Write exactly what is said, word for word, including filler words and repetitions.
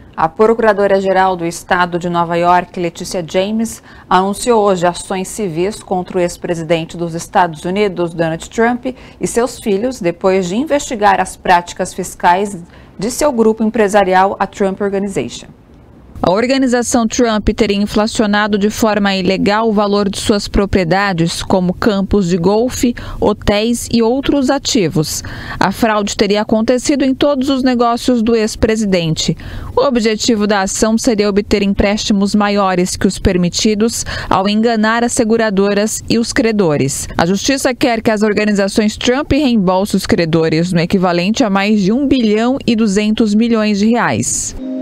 A Procuradora-Geral do Estado de Nova York, Leticia James, anunciou hoje ações civis contra o ex-presidente dos Estados Unidos, Donald Trump, e seus filhos, depois de investigar as práticas fiscais de seu grupo empresarial, a Trump Organization. A organização Trump teria inflacionado de forma ilegal o valor de suas propriedades, como campos de golfe, hotéis e outros ativos. A fraude teria acontecido em todos os negócios do ex-presidente. O objetivo da ação seria obter empréstimos maiores que os permitidos ao enganar as seguradoras e os credores. A justiça quer que as organizações Trump reembolsem os credores no equivalente a mais de um bilhão e duzentos milhões de reais.